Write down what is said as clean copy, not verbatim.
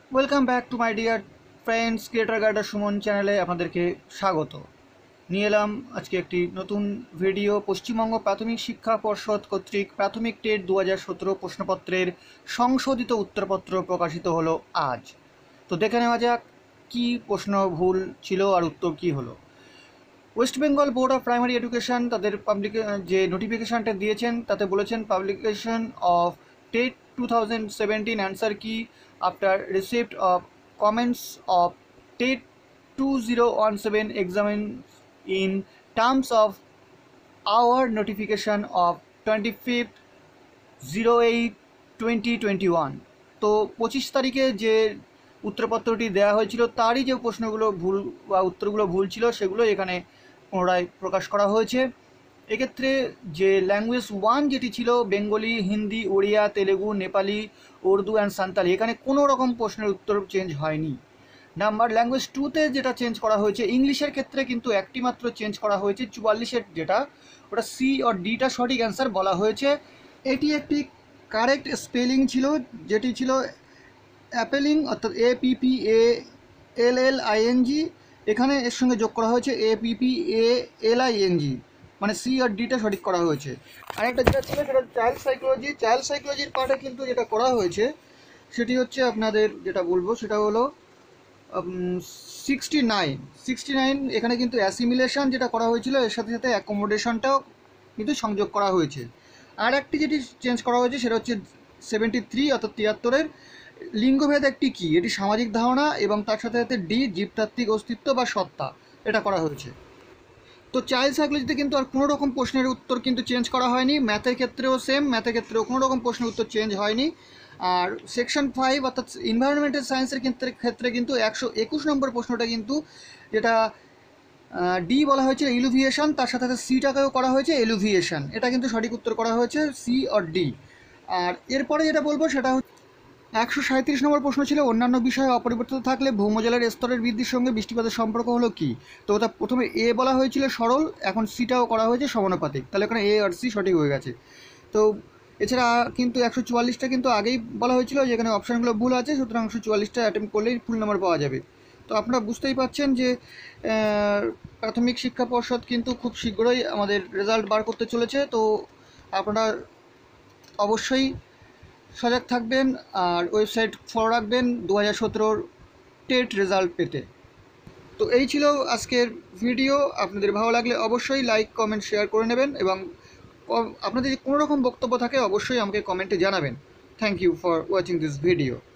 Welcome back to my dear friends, creator guider Suman চ্যানেলে আপনাদেরকে স্বাগত। নিয়ে এলাম আজকে একটি নতুন ভিডিও। পশ্চিমবঙ্গ প্রাথমিক শিক্ষা পর্ষদ কর্তৃক প্রাথমিক টেট 2017 প্রশ্নপত্রের সংশোধিত উত্তরপত্র প্রকাশিত হলো আজ। তো দেখে নেওয়া যাক কী প্রশ্ন ভুল ছিল আর উত্তর কী হলো। West Bengal board of primary education তাদের যে নোটিফিকেশানটা দিয়েছেন তাতে বলেছেন publication of TET 2017 answer key after receipt of comments of TET 2017 examine in terms of our notification of 25/08/2021। তো 25 তারিখে যে উত্তরপত্রটি দেওয়া হয়েছিল তারই যে প্রশ্নগুলো ভুল বা উত্তরগুলো ভুল ছিল সেগুলো এখানে পুনরায় প্রকাশ করা হয়েছে। এক্ষেত্রে যে ল্যাঙ্গুয়েজ 1 যেটি ছিল বেঙ্গলি, হিন্দি, ওড়িয়া, তেলেগু, নেপালি, উর্দু অ্যান্ড সান্তালি, এখানে কোনো রকম প্রশ্নের উত্তর চেঞ্জ হয়নি। নাম্বার ল্যাঙ্গুয়েজ 2তে যেটা চেঞ্জ করা হয়েছে ইংলিশের ক্ষেত্রে কিন্তু একটি মাত্র চেঞ্জ করা হয়েছে 44-এর যেটা ওটা সি আর ডিটা সঠিক অ্যান্সার বলা হয়েছে। এটি একটি কারেক্ট স্পেলিং ছিল যেটি ছিল অ্যাপেলিং অর্থাৎ APPALLING, এখানে এর সঙ্গে যোগ করা হয়েছে APPALING, মানে সি আর ডিটা সঠিক করা হয়েছে। আরেকটা যেটা ছিল সেটা চাইল্ড সাইকোলজির পার্টে কিন্তু যেটা করা হয়েছে সেটি হচ্ছে আপনাদের যেটা বলবো সেটা হলো 69 এখানে কিন্তু অ্যাসিমিলেশন যেটা করা হয়েছিল এর সাথে সাথে অ্যাকোমোডেশনটাও কিন্তু সংযোগ করা হয়েছে। আর একটি যেটি চেঞ্জ করা হয়েছে সেটা হচ্ছে 73 অর্থাৎ 73-এর লিঙ্গভেদ একটি কী, এটি সামাজিক ধারণা এবং তার সাথে সাথে ডি জীবতাত্ত্বিক অস্তিত্ব বা সত্তা, এটা করা হয়েছে। তো চাইল্ড সাইকোলজিতে কিন্তু আর কোনো রকম প্রশ্নের উত্তর কিন্তু চেঞ্জ করা হয়নি। ম্যাথের ক্ষেত্রেও সেম, ম্যাথের ক্ষেত্রেও কোনো রকম প্রশ্নের উত্তর চেঞ্জ হয়নি। আর সেকশন 5 অর্থাৎ এনভায়রনমেন্টাল সায়েন্সের ক্ষেত্রে কিন্তু 121 নম্বর প্রশ্নটা কিন্তু যেটা ডি বলা হয়েছে ইলুভিয়েশন, তার সাথে সাথে সিটাকেও করা হয়েছে এলুভিয়েশন, এটা কিন্তু সঠিক উত্তর করা হয়েছে সি আর ডি। আর এরপরে যেটা বলবো সেটা হচ্ছে 137 নম্বর প্রশ্ন ছিল অন্যান্য বিষয়ে অপরিবর্তিত থাকলে ভৌমজলের স্তরের বৃদ্ধির সঙ্গে বৃষ্টিপাতের সম্পর্ক হলো কি। তো ওটা প্রথমে এ বলা হয়েছিল সরল, এখন সিটাও করা হয়েছে সমানুপাতিক, তাহলে এখানে এ আর সি সঠিক হয়ে গেছে। তো এছাড়া কিন্তু 144টা কিন্তু আগেই বলা হয়েছিল যেখানে অপশানগুলো ভুল আছে, সুতরাং 144টা অ্যাটেম্প করলেই ফুল নাম্বার পাওয়া যাবে। তো আপনারা বুঝতেই পারছেন যে প্রাথমিক শিক্ষা পর্ষদ কিন্তু খুব শীঘ্রই আমাদের রেজাল্ট বার করতে চলেছে। তো আপনারা অবশ্যই সজাগ থাকবেন আর ওয়েবসাইট ফলো রাখবেন 2017 টেট রেজাল্ট পেতে। তো এই ছিল আজকের ভিডিও। আপনাদের ভালো লাগলে অবশ্যই লাইক, কমেন্ট, শেয়ার করে নেবেন এবং আপনাদের যদি কোনো রকম বক্তব্য থাকে অবশ্যই আমাকে কমেন্টে জানাবেন। Thank you for watching this video.